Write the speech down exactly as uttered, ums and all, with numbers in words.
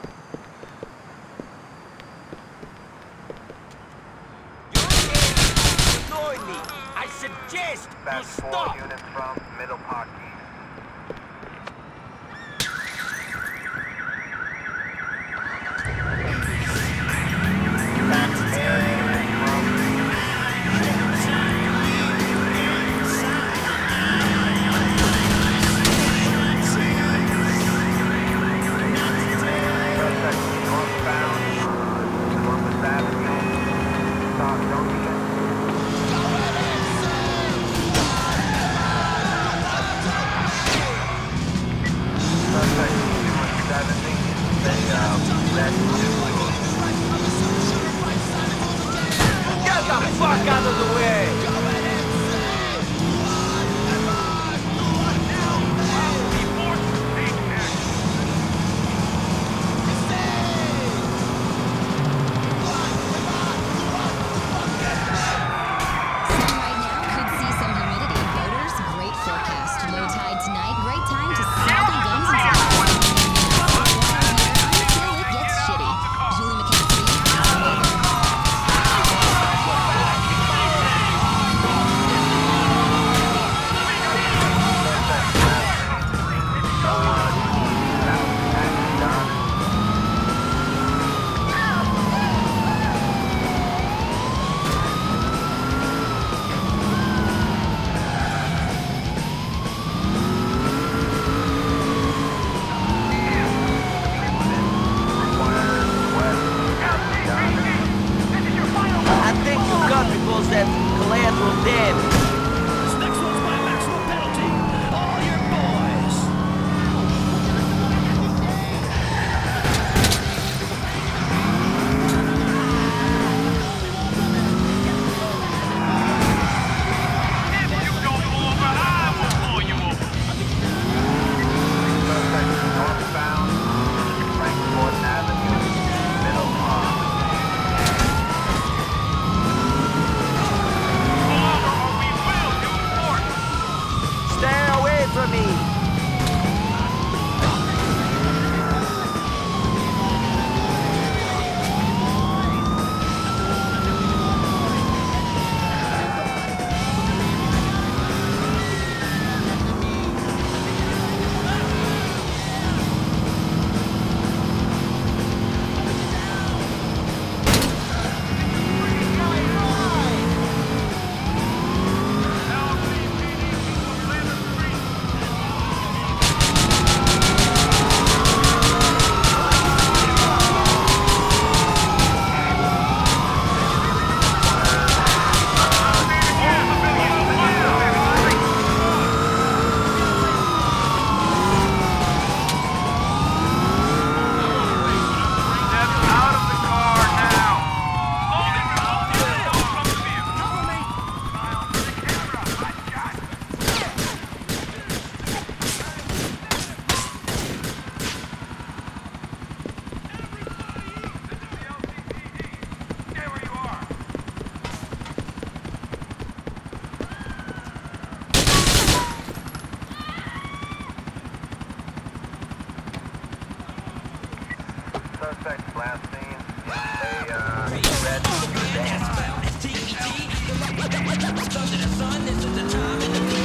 Annoy me. I suggest you stop. Units from Middle Park East. Get the fuck out of the way! That collateral damage. This next one's my maximum penalty. All your boys. If you don't pull over, I will pull you over. Northbound, Frankfort Avenue, Middle Park. Stay away from me! Suspect last seen a uh, red sedan. Under the sun, this is the time in the